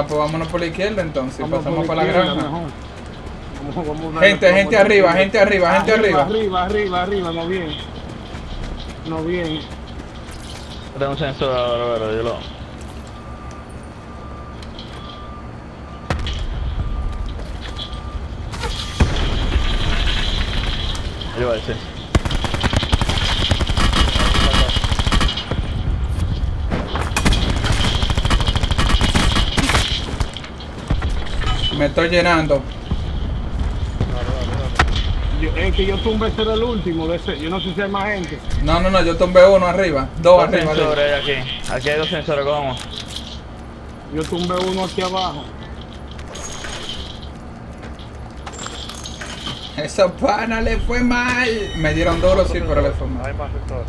Ah, pues vámonos por la izquierda entonces. Vamos Pasamos por para la izquierda, granja. mejor. Gente arriba, gente arriba, gente arriba. Arriba, no bien. No bien. Yo tengo un sensor ahora, pero yo lo... Yo voy a decir. Me estoy llenando. Es que yo tumbé ese del último, de ese. Yo no sé si hay más gente. No, yo tumbé uno arriba. Dos arriba. Sensores aquí. Aquí hay dos sensores, ¿cómo? Yo tumbé uno aquí abajo. Esa pana le fue mal. Me dieron duro, sí, pero le fue mal. Hay más sectores.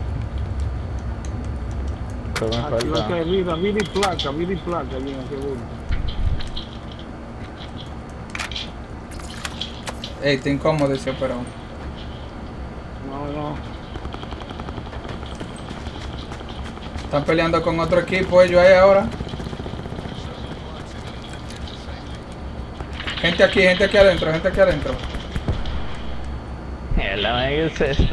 Pero me Aquí va a falta... ser vida y placa, bien, seguro. Ey, está incómodo ese operado. No. Están peleando con otro equipo ellos ahí ahora. Gente aquí adentro, gente aquí adentro. La mega es eso.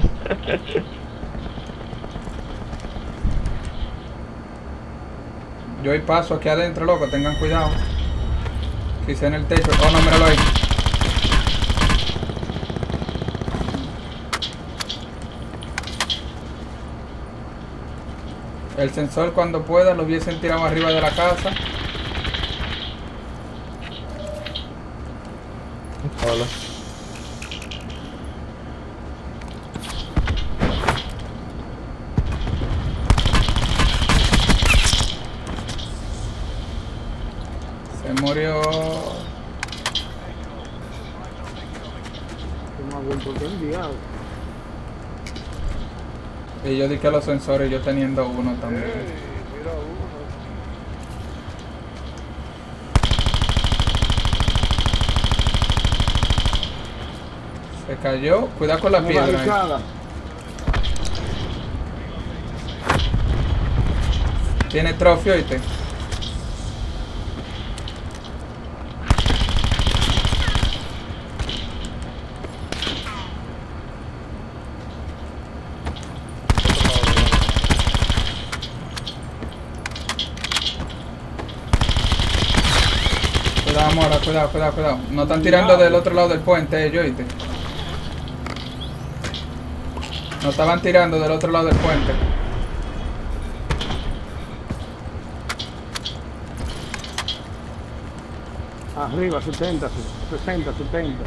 Yo ahí paso aquí adentro, loco, tengan cuidado. Quise en el techo. Oh, no, míralo ahí. El sensor cuando pueda lo hubiesen tirado arriba de la casa. Hola. Se murió. ¿Por qué enviado? Y yo dije los sensores, yo teniendo uno también. Mira uno. Se cayó. Cuidado con la piedra. Barricada. Tiene trofeo, ¿oíste? Cuidado, Mora, cuidado. No están tirando del otro lado del puente, ellos, ¿oíste? No estaban tirando del otro lado del puente. Arriba, 70, 60, 70.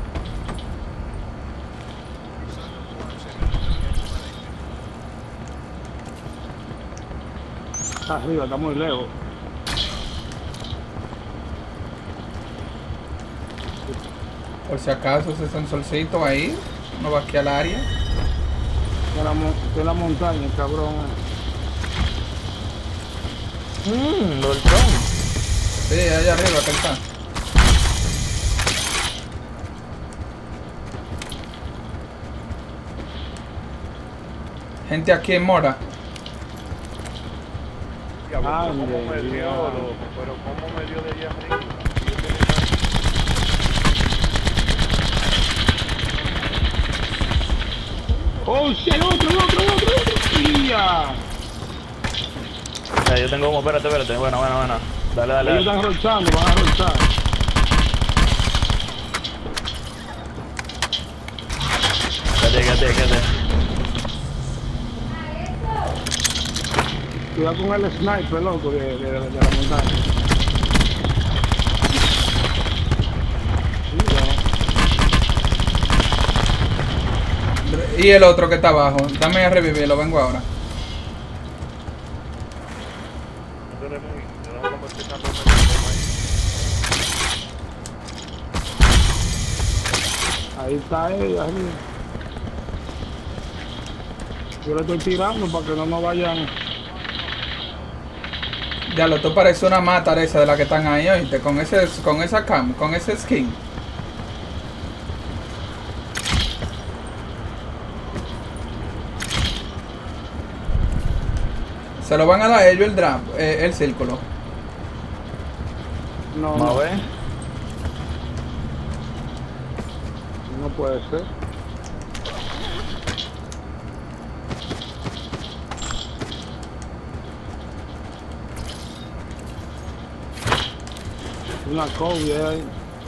Está arriba, está muy lejos. Por si acaso ese sensorcito ahí, no va aquí al área. De la montaña, cabrón. Doltrón. Sí, allá arriba que está. Gente aquí en Mora. Diablo, Ay, ¿cómo me dio, Dios. loco? Pero ¿cómo me dio de allá arriba? ¡Oh, shit! ¡Otro! ¡Ya! Yo tengo como, espérate. Bueno. Dale. Ellos están rochando, van a rochar. Quédate. Cuidado con el sniper, loco, de la montaña. Y el otro que está abajo. Dame a revivirlo, vengo ahora. Ahí está ella, ahí. Yo le estoy tirando para que no nos vayan. Ya lo tú parece una mata de esa de la que están ahí, oíste, con esa cam, con ese skin. Se lo van a dar ellos el drop, el círculo. No, Vamos a no, ver. no puede ser. Una Kobe ahí.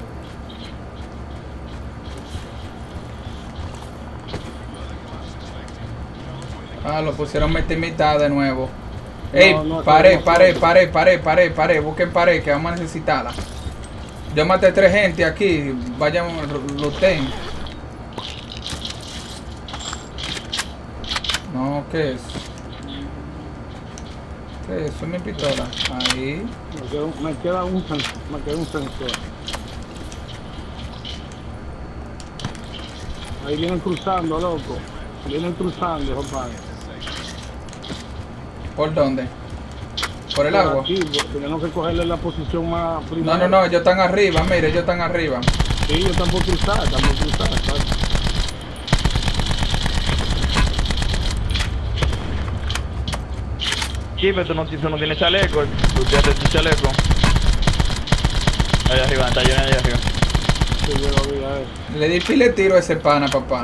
Ah, lo pusieron mitad de nuevo. Ey, No, paré, no, paré, no. paré. Busquen pared, que vamos a necesitarla. Yo maté 3 gente aquí. Vayan, looten. No, ¿qué es? ¿Qué es? Es mi pistola. Ahí. Me queda un sensor. Ahí vienen cruzando, loco. Vienen cruzando, papá. ¿Por dónde? ¿Por el agua? Aquí, tenemos que cogerle la posición más No, primera. no, ellos están arriba, mire, ellos están arriba. Sí, ellos están por cruzar, ¿sabes? Sí, pero tú no tienes chaleco. Tú tienes tu chaleco. Allá arriba, está lleno allá arriba. Sí, yo lo vi, a ver. Le di pile tiro a ese pana, papá.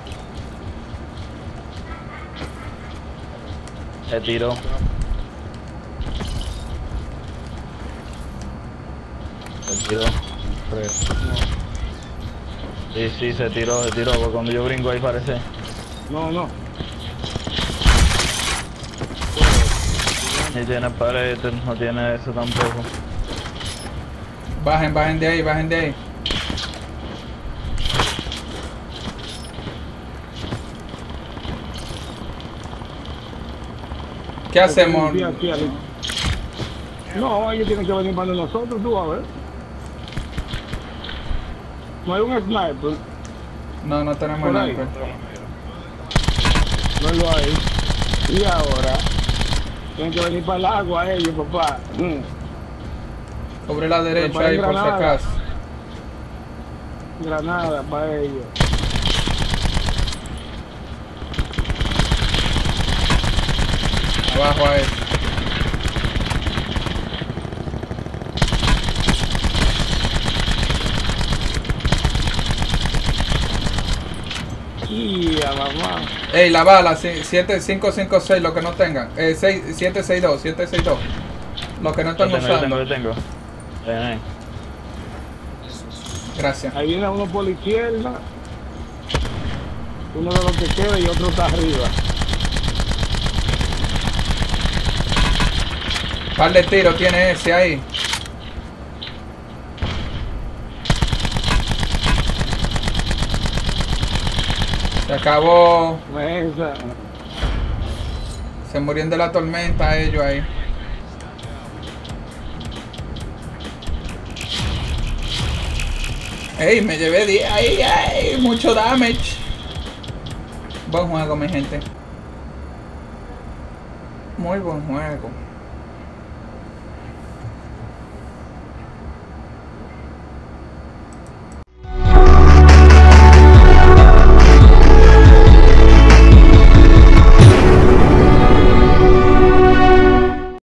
Se tiró. Se tiró. Sí, se tiró, porque cuando yo brinco ahí parece. No. Ni tiene pared, no tiene eso tampoco. Bajen de ahí. ¿Qué hacemos? Aquí. No, ellos tienen que venir para nosotros, tú a ver. No hay un sniper, No tenemos por ahí. nada. No lo hay. Y ahora, tienen que venir para el agua ellos, papá. Sobre la derecha Preparen ahí, por si granada. acaso. Granada para ellos. Abajo ahí. Y a mamá. Ey, la bala, 7556, lo que no tengan. 762. Lo que no están usando. Yo tengo. Ahí. Gracias. Ahí viene uno por la izquierda. Uno de los que queda y otro está arriba. Par de tiros tiene ese ahí. Se acabó. Esa. Se murieron de la tormenta ellos ahí. Ey, me llevé 10 ahí, ay, mucho damage. Buen juego, mi gente. Muy buen juego.